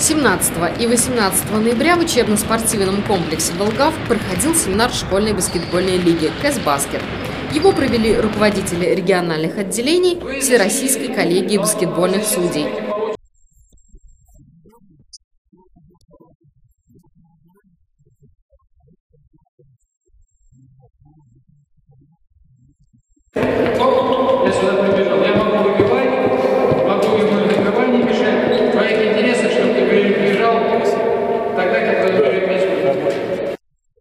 17 и 18 ноября в учебно-спортивном комплексе «Волгавк» проходил семинар школьной баскетбольной лиги «Кэсбаскет». Его провели руководители региональных отделений Всероссийской коллегии баскетбольных судей. Я сюда прибежал. Я могу выбивать, могу его не мешать. В твоих интересах, чтобы ты прибежал тогда, когда уже мяч будет.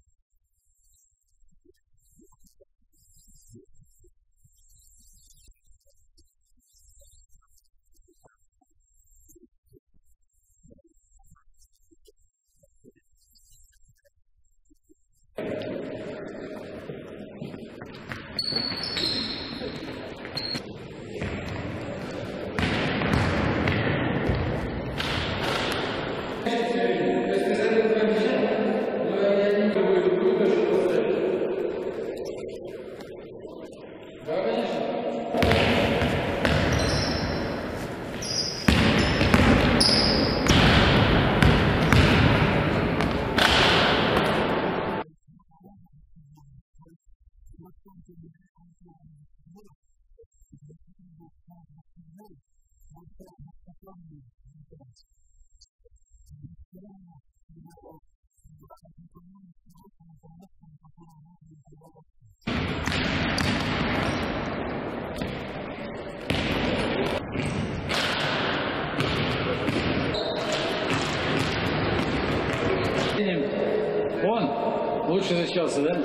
Он лучше защищался, да?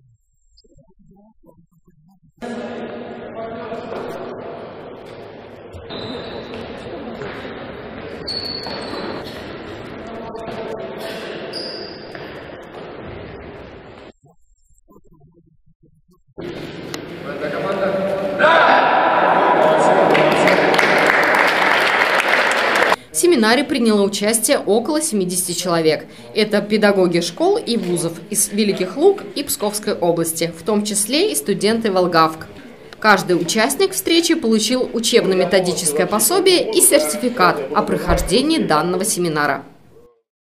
В семинаре приняло участие около 70 человек. Это педагоги школ и вузов из Великих Луг и Псковской области, в том числе и студенты Волгавк. Каждый участник встречи получил учебно-методическое пособие и сертификат о прохождении данного семинара.